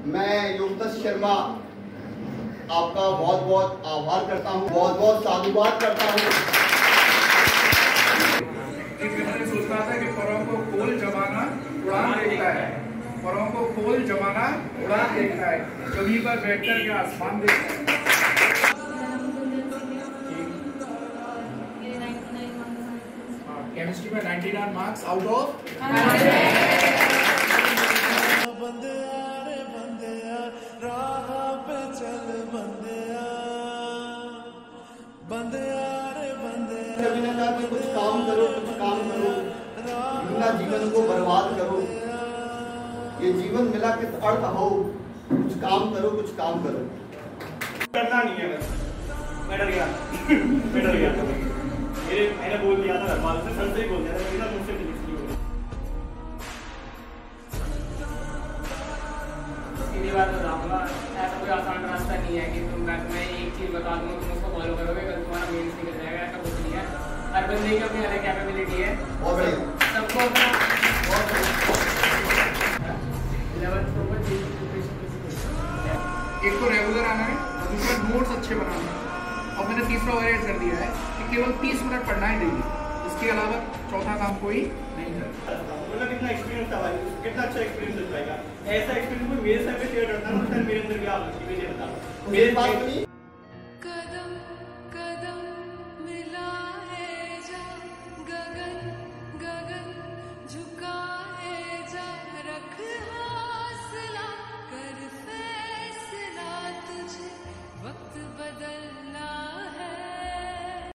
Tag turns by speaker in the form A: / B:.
A: मैं योगेश शर्मा आपका बहुत बहुत आभार करता हूँ, बहुत बहुत साधुवाद करता हूँ।
B: सोच रहा था कि परों को खोल जमाना उड़ान देखता है, परों को खोल जमाना उड़ान देखता है, जमीन पर बैठकर के आसमान देखता है। केमिस्ट्री में 99 मार्क्स आउट ऑफ 100।
A: कभी ने कहा कि कुछ काम करो, बिना जीवन को बर्बाद करो। ये जीवन मिला किस अर्थ हो, कुछ काम करो, कुछ काम करो।
C: करना नहीं है बस, मैं डर गया मैंने बोल दिया था घर वालों से, सर से ही बोल दिया था, मेरा मुझसे नहीं होगी।
D: सीधी बात बताऊंगा, ऐसा कोई आसान रास्ता नहीं है कि मैं एक चीज़ बता दूंगा तुम उसको फॉलो करोगे, कल तुम्हारा मेंस निकल जाएगा, ऐसा कुछ नहीं है। हर बंदे की अपनी अलग कैपेबिलिटी है, सबको अपना 11th को
B: एक तो रेगुलर आना है, दूसरा नोट्स अच्छे बनाना है, और मैंने तीसरा और ऐड कर दिया है कि केवल 30 मिनट पढ़ना है डेली, इसके अलावा चौथा काम कोई नहीं करता।
C: मतलब कितना एक्सपीरियंस था भाई, कितना अच्छा एक्सपीरियंस हो जाएगा। ऐसा एक्सपीरियंस कोई मेरे साथ में शेयर करता है ना, मेरे अंदर भी आप बता
A: मेरे पास